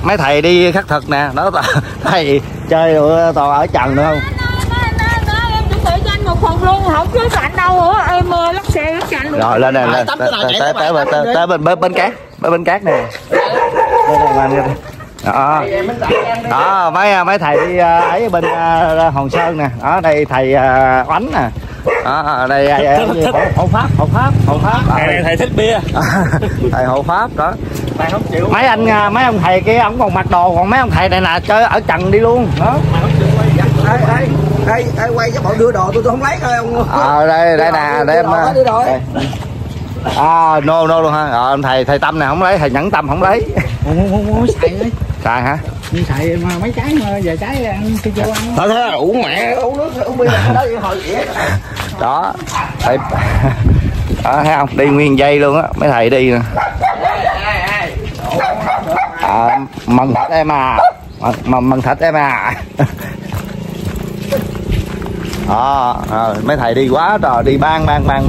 mấy thầy đi khắc thực nè, đó thầy chơi toàn ở trần nữa không? Em chuẩn bị cho anh một phần luôn, không có cạnh đâu nữa, em lắp xe lắp cạnh luôn. Rồi lên này, tới bên cát, bên cát nè. Đó, mấy thầy đi ấy bên Hòn Sơn nè, ở đây thầy Oánh nè. Đó, đây hộ pháp. Thầy thích bia. Thầy hộ pháp đó. Mấy ông thầy kia ổng còn mặc đồ, còn mấy ông thầy này là chơi ở trần đi luôn. Đó. Đây quay cho bọn đưa đồ tôi không lấy thôi ông. Đây nè, để em. No luôn ha. Thầy Tâm này không lấy, thầy Nhẫn Tâm không lấy. Không xài ơi. Xài hả? Như xài mà mấy trái mà giờ trái ăn cho cho ăn. Thôi thế uống mẹ uống nước uống bia đó hồi vậy. Đó. Thầy đó, thấy không? Đi nguyên dây luôn á, mấy thầy đi nè. Mần thịt em à. Mần thịt em à. Đó, mấy thầy đi quá rồi, đi ban.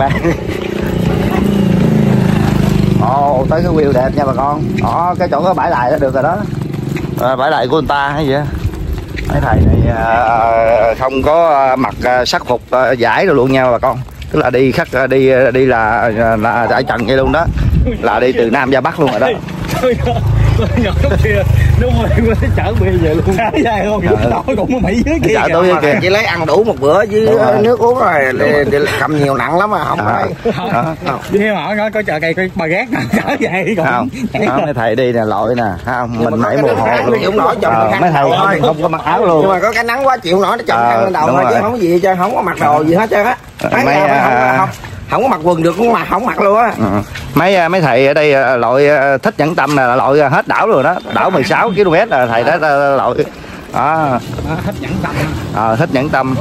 Tới cái view đẹp nha bà con. Đó, cái chỗ có bãi lại là được rồi đó. Bãi lại của người ta hay gì á. Mấy thầy này không có mặc sắc phục giải rồi luôn nha bà con. Tức là đi khắc đi là ở trần vậy luôn đó. Là đi từ Nam ra Bắc luôn rồi đó. Nhỏ lúc kia nó quên chở bia về luôn. Dài không? Tối cũng Mỹ dưới kia. Chở tối kia chỉ lấy ăn đủ một bữa với nước uống rồi cầm nhiều nặng lắm mà không phải. Đi hỏi nó có chợ cây cái bà ghét chở về còn. Mấy thầy đi nè lội nè, không mình mẩy mồ hôi luôn. Chịu nổi chồng mấy thầy không có mặc áo luôn. Nhưng mà có cái nắng quá chịu nổi nó chồng khăn lên đầu thôi chứ không có gì chứ không có mặc đồ gì hết trơn á. Không có mặc quần được cũng mà không mặc luôn á. Mấy thầy ở đây lội Thích Nhẫn Tâm là lội hết đảo rồi đó, đảo 16 km là thầy đó lội. Thích Nhẫn Tâm. Thích Nhẫn Tâm.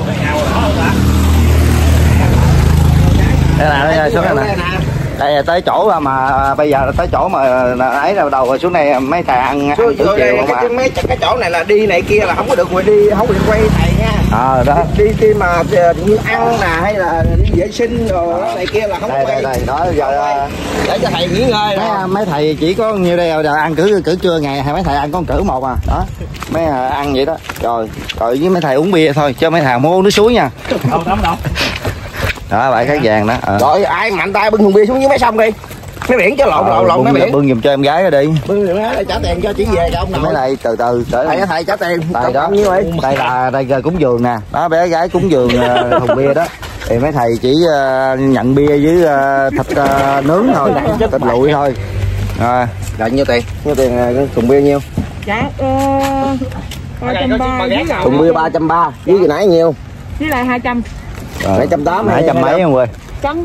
Đây nè, xuống đây nè. Đây là tới chỗ mà bây giờ là tới chỗ mà ấy là đầu rồi, xuống này mấy thầy ăn chiều cái chỗ này là đi này kia là không có được đi, không được quay thầy nha. Đó. Đi mà như ăn nè hay là đi vệ sinh rồi này kia là không có quay. Đây đó giờ để cho thầy nghỉ ngơi đó. Mấy thầy chỉ có nhiêu đây rồi, ăn cử trưa ngày hay mấy thầy ăn con cử một à. Đó. Mấy ăn vậy đó. Rồi với mấy thầy uống bia thôi chứ mấy thầy muốn uống nước suối nha. Đâu. Đó bãi cát vàng đó. Rồi ai mạnh tay bưng thùng bia xuống dưới mấy sông đi. Mấy biển cho lộn mấy biển. Bưng giùm cho em gái đi. Bưng giùm gái trả tiền cho chỉ về cho ông nội. Mấy này từ thầy trả tiền. Đây đó. Đây là cúng giường nè. Đó bé gái cúng giường thùng bia đó. Thì mấy thầy chỉ nhận bia với thịt nướng thôi, thịt lụi thôi. Rồi nhiêu tiền? Nhiêu tiền thùng bia nhiêu? Dạ 330. Thùng bia 330. Với cái nãy nhiêu? Với lại 200. 280. 200 mấy không quê?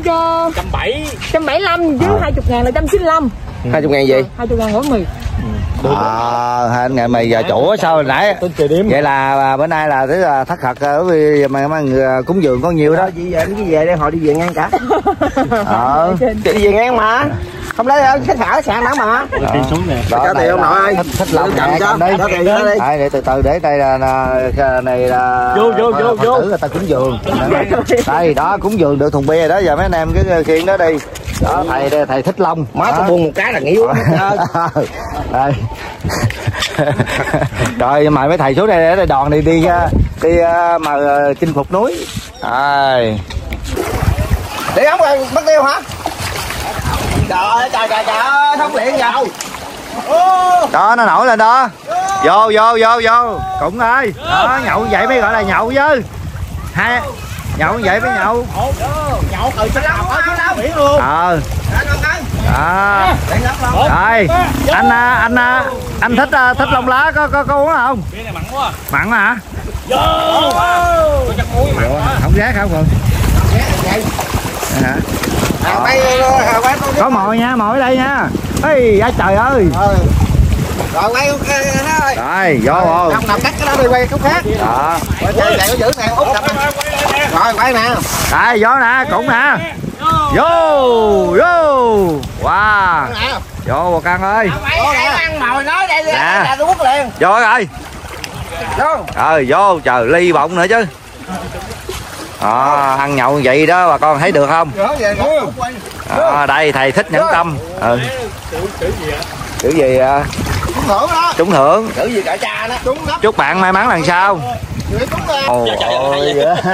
175 với 20.000 là 195. 20.000 gì? 20.000 gói mì. Hai ngày mày giờ chủ sao hồi nãy vậy là bữa nay là tức là thất thật vì mà người cúng dường có nhiều đó. Gì về cái về đây họ đi về ngang cả. Đi về ngang mà không lấy khách thả sạn đã mà. Đi xuống nè. Cho tiền ông nội. Thích lòng cầm cho tiền đó đi. Để từ từ để đây là này là vô người ta cúng dường. Đây đó cúng dường được thùng bia đó, giờ mấy anh em cái khiên đó đi. Đó thầy Thích Long. Má tôi buông một cái là nghỉ uống hết trơn. Đây. Rồi mời mấy thầy xuống đây để đòn đi mà chinh phục núi. Đây. Đi không rồi mất tiêu hả? Trời ơi không liền vào. Đó nó nổi lên đó. Vô Cụng ơi. Đó nhậu vậy mới gọi là nhậu chứ. Nhậu vậy mới nhậu. Nhậu từ trên lắm biển luôn. Rồi anh thích long lá có uống không? Bia này mặn quá. Mặn hả? Vô. Không rác không còn. Có mồi nha, mồi ở đây nha. Ê trời ơi. Rồi quay thôi. Rồi vô rồi. Ông nào cắt cái đó đi quay khúc khác. Đó. Chạy có giữ nè, út đập. Rồi quay nè. Đây vô nè, cũng nè. Vô. Wow. Vô bà Căn ơi. Ăn mồi nói đây là tôi quất liền. Vô rồi. Vô trời ly bọng nữa chứ. Ăn nhậu vậy đó bà con thấy được không? Đây thầy Thích Nhẫn Tâm. Chữ gì thưởng đó. Trúng thưởng. Chữ gì cả cha đó. Trúng đó. Chúc bạn may mắn lần sau. Ôi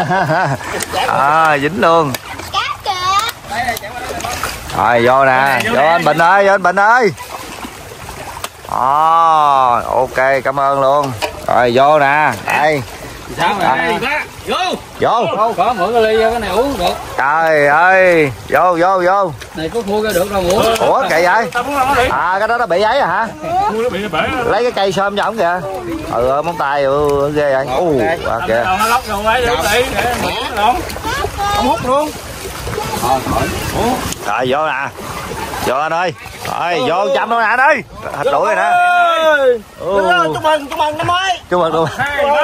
dính luôn. Rồi vô nè, vô anh Bình ơi, vô anh Bình ơi. Ok, cảm ơn luôn. Rồi vô nè, đây. Sao này? Vô. Có mượn cái ly cái này uống được. Trời ơi, vô. Này có mua ra được đâu uống. Ủa kỳ vậy? Cái đó nó bị ấy hả? Lấy cái cây sơm cho ổng kìa. Móng tay ghê vậy. Kìa. Nó lóc rồi ấy đi để luôn. Không hút luôn. Rồi vô nè. Vô anh ơi. Rồi vô chăm luôn nè anh ơi. Thịt lụi rồi nè. Chúc mừng năm mới. Chúc mừng luôn.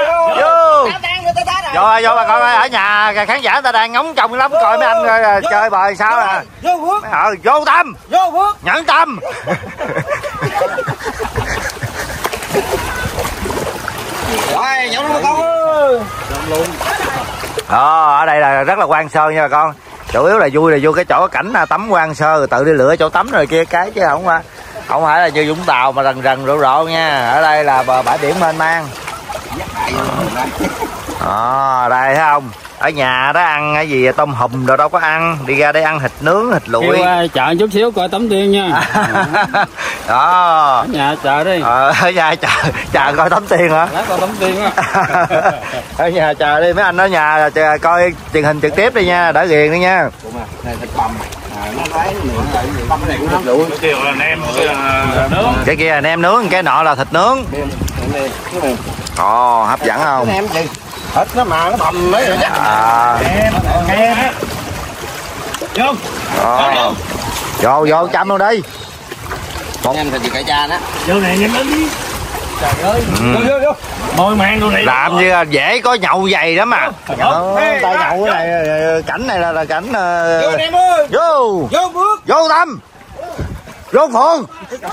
Vô bà con ơi, ở nhà khán giả người ta đang ngóng trông lắm coi mấy anh chơi bời sao nè. Vô Tâm. Nhẫn Tâm. Rồi, nhậu luôn bà con ơi. Ở đây là rất là quan sơ nha bà con. Chủ yếu là vui cái chỗ cảnh tắm quan sơ, tự đi lựa chỗ tắm rồi kia cái chứ không phải là như Vũng Tàu mà rần rộ nha. Ở đây là bãi biển mênh mang. Đây thấy không, ở nhà đó ăn cái gì tôm hùm rồi đâu có ăn, đi ra đây ăn thịt nướng, thịt lụi. Kêu chờ chút xíu coi Tấm Tiên nha. Đó. Ở nhà chờ đi. Ở nhà chờ coi Tấm Tiên hả? Lát coi Tấm Tiên á. Ở nhà chờ đi, mấy anh ở nhà chờ coi truyền hình trực tiếp đi nha, đỡ ghiền đi nha. Này thịt bằm. Nó lấy bằm này cũng thịt lụi. Cái kia là nem, nướng. Cái kia là nem nướng, cái nọ là thịt nướng. Hấp dẫn không? Nem gì? Thịt nó mà nó bầm mấy rồi chắc. Nghe đó. Vô chăm luôn đi. Nem thịt gì cả cha đó. Vô này nhanh lên đi. Trời ơi. Vô. Môi mang luôn này. Làm như là dễ có nhậu dày lắm mà. Tay nhậu cái này, cảnh này là cảnh. Vô em ơi. Vô bước. Vô Tâm. Vô Phượng.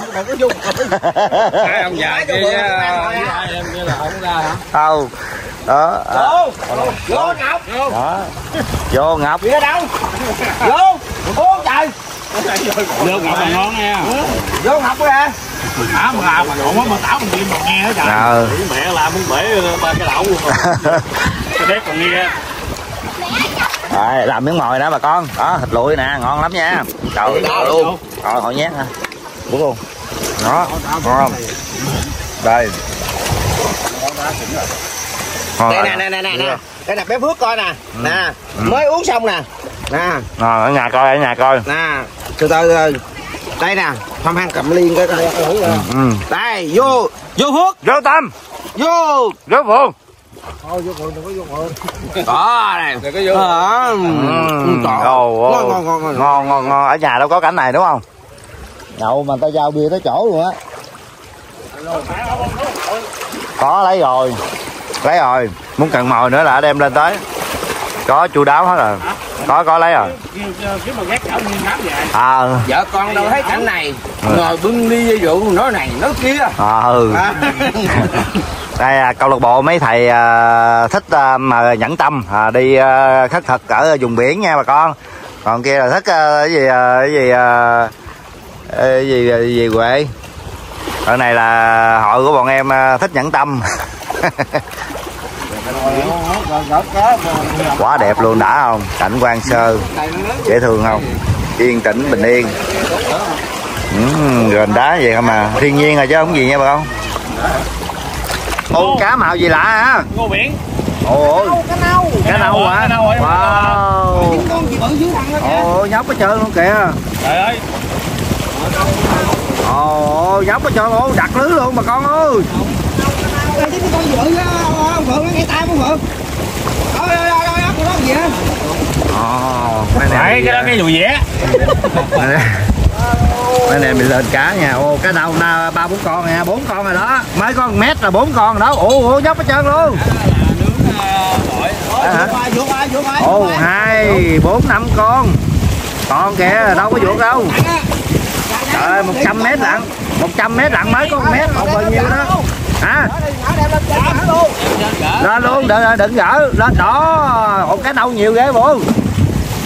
Hai ông già kia em kia là không ra hả? Đâu. Đó. Vô Ngọc. Đó. Vô Ngọc. Đi ra đâu? Vô. Uống trời. Vô Ngọc là ngon nha. Vô Ngọc kìa. Thả mà ngon quá mà táo mình kim mà nghe hết trời. Mẹ làm muốn bể ba cái đậu luôn. Cái đét còn nghe. Rồi, làm miếng mồi nè bà con. Đó, thịt lụi nè, ngon lắm nha. Trời ơi luôn. Rồi, họ nhét nè. Bút luôn. Đó, ngon không? Đây. Đây nè. Đây nè bé Phước coi nè. Nè, mới uống xong nè. Nè. Ở nhà coi. Nè, từ từ. Đây nè, Phong Han cầm liên cái đây, vô Phước. Vô Tâm. Vô Phượng. Thôi vô Phượng, đừng có vô Phượng. Đó này. Đừng có vô. Ngon. Ở nhà đâu có cảnh này đúng không? Nhậu mà tao giao bia tới chỗ luôn á. Có lấy rồi. Muốn cần mồi nữa là đem lên tới. Có chu đáo hết rồi. Có lấy rồi. Vợ con đâu thấy cảnh này. Ngồi bưng ly ví dụ nói này nói kia. Đây câu lạc bộ mấy thầy thích mà nhẫn tâm đi khất thực ở vùng biển nha bà con. Còn kia là thích cái gì Huệ. Ở này là hội của bọn em thích nhẫn tâm. Quá đẹp luôn, đã không? Cảnh quan sơ dễ thương không? Yên tĩnh bình yên. Gền đá vậy không mà thiên nhiên rồi chứ không gì nha bà con. Ô cá màu gì lạ hả? Ngô biển. Cá nâu hả? Wow. Nhóc hết trơn luôn kìa. Trời ơi. Nhóc hết trơn luôn, đặt lưới luôn bà con ơi. Con Phượng nó ngay tay con Phượng. Ôi con đó gì á? Cái đó cái dù vẽ. Mấy này mình lên cá nha. Cá nâu 3-4 con nha, 4 con rồi đó. Mấy con mét là 4 con rồi đó. Nhóc hết trơn luôn. 2, 4, 5 con. Con kìa, đâu có vuột đâu. Trời ơi, 100 mét lận. 100 mét lận, mấy con mét một bao nhiêu đó. Hả? Lên luôn, đừng gỡ. Lên đó. Cái nâu nhiều ghê bộ.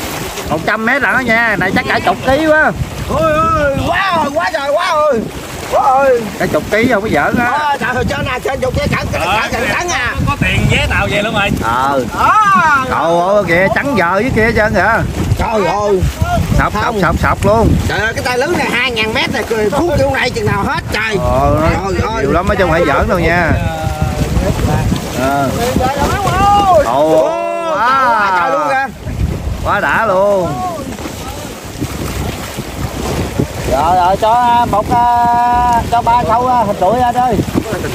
100 mét lận đó nha. Này chắc cả chục ký quá. Ôi quá rồi, quá trời quá rồi. Ôi. Cả chục ký không có giỡn á. Trời ơi, trên nè, trên chục cái cẳng à. Có tiền vé tàu về luôn rồi. Trời kìa trắng giờ với kia trơn kìa. Trời ơi. Sọc luôn. Trời ơi, cái tay lưới này 2000 mét này cuốn kiểu này chừng nào hết trời. Trời ơi. Nhiều lắm chứ không phải giỡn đâu nha. Trời luôn kìa. Quá đã luôn. Rồi cho một cho 3 sâu thịt lụi ra đây.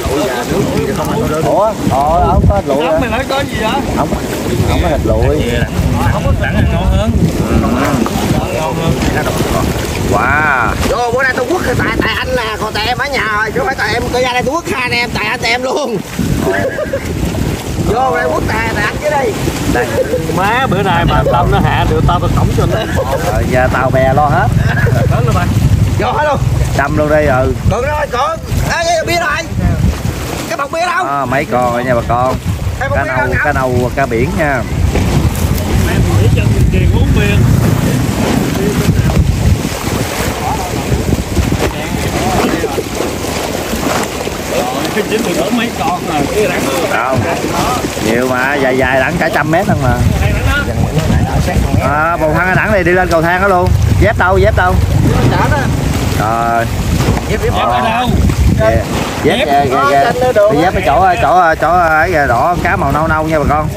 Ủa, không có thịt lụi. Mày nói có gì vậy? Không có thịt lụi. Không có sẵn ngon hơn. Ngon hơn. Wow. Vô bữa nay tôi quất tại anh nè, còn tại em ở nhà rồi, chứ không phải tại em coi ra đây tôi quất hai anh em, tại anh em luôn. Vô đây quất tại anh chứ đi. Đây. Má bữa nay mà Tâm nó hạ được tao cổng cho nó. Rồi giờ tàu bè lo hết. Lớn luôn mày. Vô hết luôn. Đâm luôn đi rồi. Còn rồi, còn. Ê, bia rồi. Cái bọc bia đâu? Mấy con rồi nha bà con. Cá nâu, cá biển nha. Mẹ nghĩ cho tiền uống bia. Chính mình đổ mấy con rồi, cái rắn không nhiều mà dài đẳng cả 100 mét thôi mà. Bầu thang đẳng này đi lên cầu thang đó luôn. Dép đâu rồi dép dép ở chỗ ấy đỏ cá màu nâu nha bà con.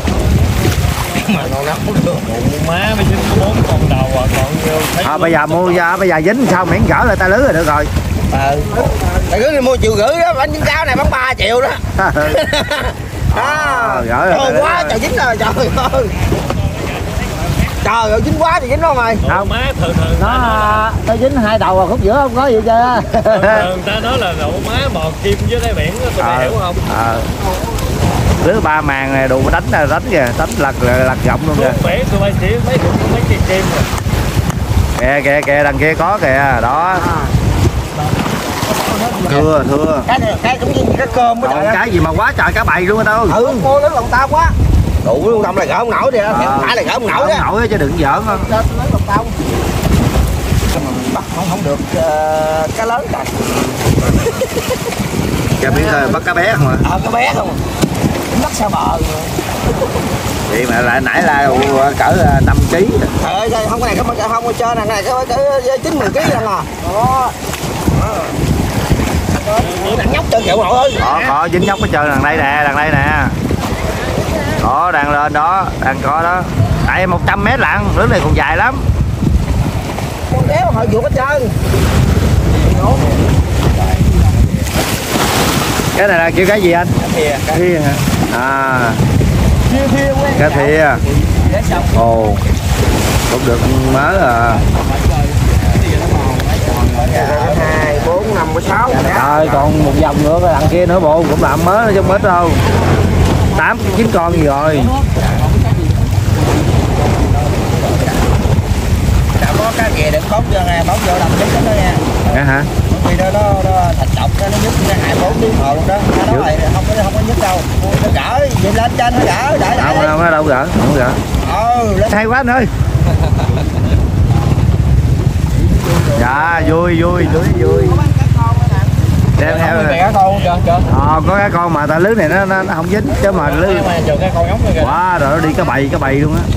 má mới dính có 4 con đầu còn bây giờ mua bây giờ dính sao miễn gỡ lại ta lưới là được rồi. Tại cứ mua 1,5 triệu đó, bánh dính cáo này bán 3 triệu đó. Gỡ rồi. Quá trời dính rồi, trời ơi. Trời ơi dính quá thì dính đâu mày. Không má thường nó dính 2 đầu rồi khúc giữa không có gì chưa. thường ta nói là đậu má bò kim với đáy biển đó, tụi mày hiểu không? Lứa 3 màn này đủ đánh kìa, đánh lật gọng luôn kìa. Bể tụi bay xỉu mấy cây kim rồi. Kìa đằng kia có kìa đó. Thưa cái cũng như cái cơm đó. Cái gì mà quá trời cá bầy luôn ở đâu. Cô lớn lòng tao quá. Đủ luôn tâm là gỡ không nổi đi á, phải là gỡ không nổi á. Nổi chứ đừng giỡn không. Lớn lòng tao. Bắt không được cá lớn rồi. Cha biết bắt cá bé không ạ? Cá bé không. Bắt xa bờ. Vậy mà lại nãy là cỡ 5 kg. Trời ơi, không cái này không có trên này cỡ 9-10 kg lần à. Đó. Đang nhóc trên chịu nổi ơi. Có dính nhóc hết trơn đằng đây nè. Đó đang lên đó, đang có đó. Tại 100 mét lận, lưới này còn dài lắm. Con đéo họ vụt hết trơn. Cái này là kêu cái gì anh? Cá thia hả? Cá thia. Ồ. Cũng được mớ à. 2, 4, 5, 6. Rồi còn một vòng nữa cái đằng kia nữa bộ cũng làm mớ chứ không ít đâu. 8, 9 con gì rồi. Đã có cá ghề đừng bóng vô nè, bóng vô làm chết đó nha. Dạ hả? Vì nó thạch chọc nó nhức nó hại 4 tiếng hồ luôn đó. Nó nói không có nhức đâu. Nó gỡ, vậy lên trên nó gỡ, đợi. Không đâu gỡ, không gỡ. Hay quá anh ơi. Dạ vui. Đem theo có cái con mà ta lưới này nó không dính chứ mà lưới quá rồi nó đi cái bầy luôn á.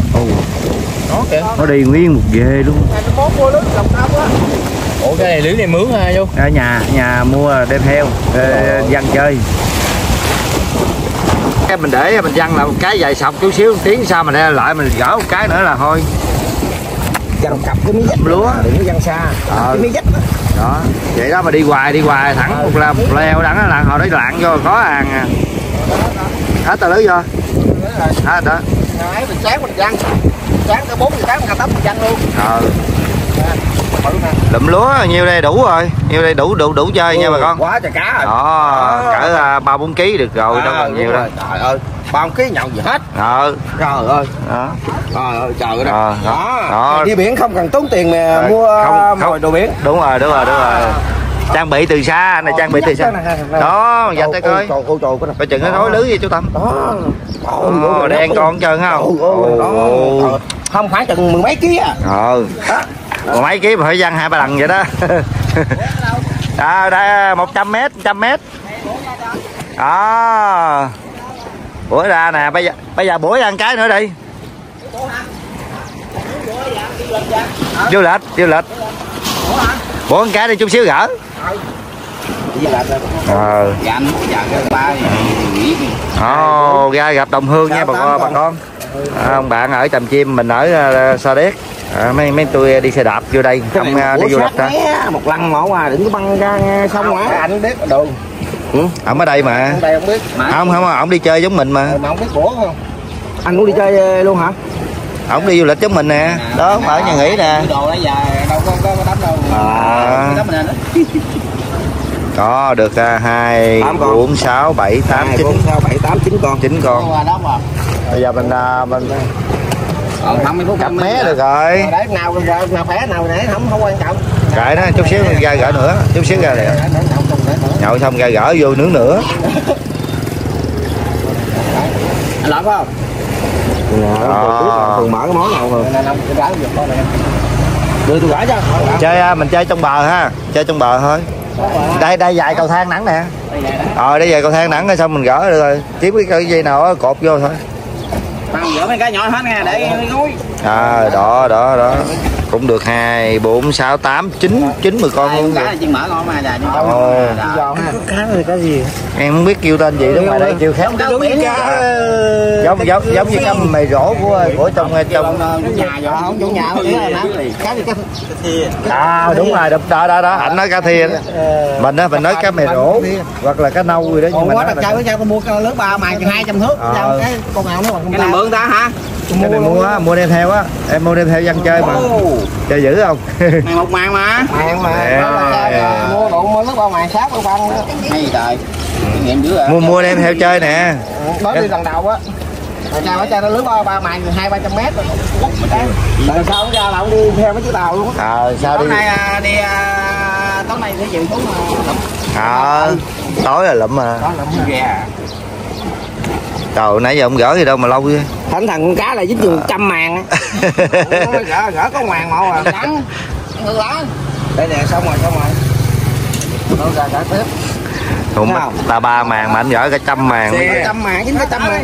Nó đi nguyên một ghê luôn. Ủa cái này lưới này mướn hả vô? Ở nhà mua đem theo dân chơi. Cái mình để mình văng là một cái dài sọc chút xíu tiếng sau mình lại mình gỡ một cái nữa là thôi. Văng cặp cái miếng dách lúa đừng có văng xa. Cái miếng dách đó vậy đó mà đi hoài thẳng một leo đắng là hồi đấy lạng vô có hàng à. Hết tờ lưới vô hết đó. Ngày mình sáng mình văng sáng tới 4 giờ sáng mình tắm mình văng luôn. Lụm lúa nhiêu đây đủ rồi, nhiêu đây đủ chơi nha bà con. Quá trời cá rồi đó cỡ 3-4 kg được rồi đâu còn nhiều đâu. Trời ơi 3 kg nhậu gì hết. Trời ơi đó. Trời ơi trời ơi đó. Đi biển không cần tốn tiền mà mua mồi đồ biển. Đúng rồi trang bị từ xa này, trang bị từ xa đó dạch tay coi coi chừng nó rối lưới gì chú Tâm đó đen con trơn không không phải chừng 10 mấy ký à. Mấy ký mà phải văng 2-3 lần vậy đó. Đây 100 mét, 100 mét. Đó. Bữa ra nè, bây giờ bữa ăn cái nữa đi. Du lịch. Bữa ăn cái đi chút xíu gỡ. Ra gặp đồng hương nha bà con. Ông bạn ở Tràm Chim, mình ở Sa Đéc. Mấy tôi đi xe đạp vô đây không đi du lịch hả? Một lần một à, đừng có băng ra xong hả? Anh biết đường. Ông ở đây mà. Không, ông đi chơi giống mình mà. Mà không biết của không? Anh cũng đi chơi luôn hả? Ông đi du lịch giống mình nè. Đó, ở nhà nghỉ nè. Đồ đó giờ đâu có đám đâu. Có được 2, 4, 6, 7, 8, 9. 9 con. 9 con. Bây giờ mình cặp mé được rồi. Để nào khỏe nào nãy không quan trọng. Cãi nó chút xíu ra gỡ nữa, chút xíu ra liền. Nhậu xong ra gỡ vô nướng nữa. Anh lọt không? Thường mở cái món nào rồi. Đưa tôi gỡ cho. Chơi mình chơi trong bờ ha, chơi trong bờ thôi. Đây dài cầu thang nắng nè. Đây dài cầu thang nắng rồi xong mình gỡ được rồi. Kiếm cái dây nào cột vô thôi. Gỡ mấy cái nhỏ hết nha để núi. Đó. Cũng được 2, 4, 6, 8, 9, 10 con luôn. Cá chiên mỡ ngon mà già như cá này cá gì? Em không biết kêu tên gì đó, ngoài đây kêu khác. Giống như cá mày rổ của trong nhà không chủ nhà cá gì cá. Đúng rồi, đó, anh nói cá thia đó. Mình nói cá mày rổ hoặc là cá nâu gì đó, nhưng mà quá đặc bữa sao tôi mua lớn 3 mày 200 thước, cái con nào nó bằng cái mượn ta hả? Cái này mua đem theo á, em mua đem theo dân chơi mà. Chơi dữ không? Mày một màn mà. Mua nước 3 màn 6 con phân đó. Hay trời. Kinh nghiệm dữ rồi. Mua đem theo chơi nè. Đó đi lần đầu á. Rồi cha nó lướt 3 màn 200-300 mét rồi. Lần sau không ra là không đi theo mấy chiếc tàu luôn á. Sao đi? Tối nay sẽ chịu xuống tối là lụm mà. Đó lụm ghe. Trời, nãy giờ ông gỡ gì đâu mà lâu vậy? Thằng con cá là dính chừng 100 màn á. Gỡ có màn một à. Trắng. Ngược lại. Đây nè, xong rồi. Nó ra gỡ tiếp. Ta 3 màn mà anh gỡ cả 100 màn. 100 màn, dính cả 100 màn.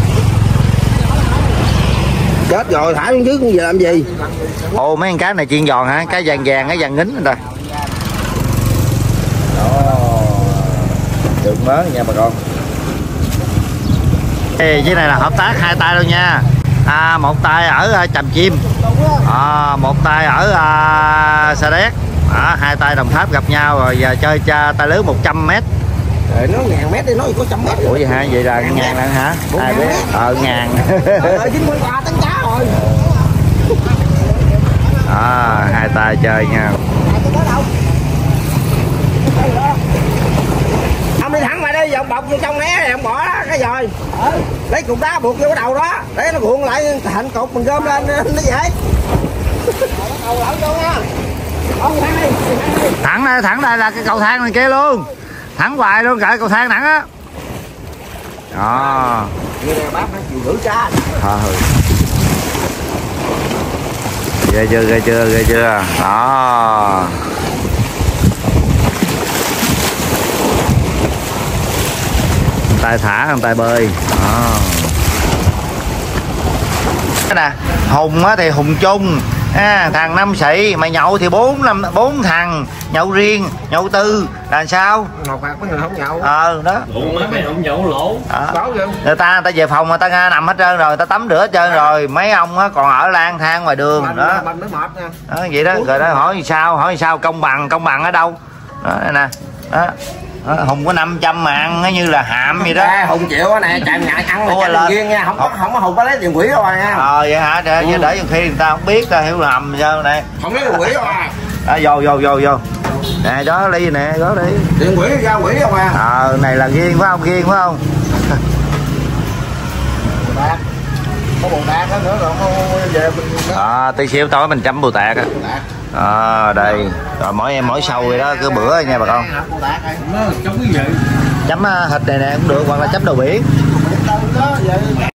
Chết rồi, thả xuống trước giờ làm gì? Mấy con cá này chiên giòn hả? Cá vàng, cái vàng nín rồi. Được mớ nha bà con. Cái này là hợp tác 2 tay luôn nha. Một tay ở Tràm Chim, một tay ở Sa Đéc. 2 tay Đồng Tháp gặp nhau rồi giờ chơi tay lưới 100 mét. Nó 1000 mét đi, nó chỉ có 100 mét. Ủa vậy hả? Vậy là 1000 lần hả? 2 bé. 1000. 93 tấn cá rồi. 2 tay chơi nha. Ông đi thẳng lại đi, ông bọc vô trong né này, ông bỏ cái rồi. Lấy cục đá buộc vô cái đầu đó, để nó cuộn lại thành cục mình gom lên nó dễ. Thẳng đây là cái cầu thang này kia luôn. Thẳng hoài luôn, cả cầu thang thẳng á. Như này bác nó chịu gửi cá. Ghê chưa. Đó. Tay thả, thằng tay bơi. Cái nè, Hùng á thì Hùng chung. Thằng 5 sĩ mà nhậu thì 4 thằng nhậu riêng, nhậu tư là sao? Một phạt mấy người không nhậu. Đó. Mấy ông nhậu lỗ. Người ta về phòng mà ta nằm hết trơn rồi, ta tắm rửa hết trơn rồi, mấy ông á còn ở lang thang ngoài đường đó. Vậy đó, rồi đó hỏi sao công bằng ở đâu? Đó nè. Đó. Hùng có 500 mạng như là hạm vậy đó. Hùng chịu cái này chạy ngại ăn là riêng nha, không có Hùng có lấy tiền quỷ đâu nha. Vậy hả? Để khi người ta không biết ta hiểu lầm sao này. Không lấy tiền quỷ đâu à. Vô. Nè đó ly nè, đó đi. Tiền quỷ ra quỷ đâu à. Này là riêng phải không? Có Bồ Tát đó nữa rồi không về mình. Tí xíu tối mình chấm Bồ Tát á. Đây rồi mỗi sâu rồi đó, cứ bữa nha bà con. Chấm thịt này nè cũng được, hoặc là chấm đồ biển.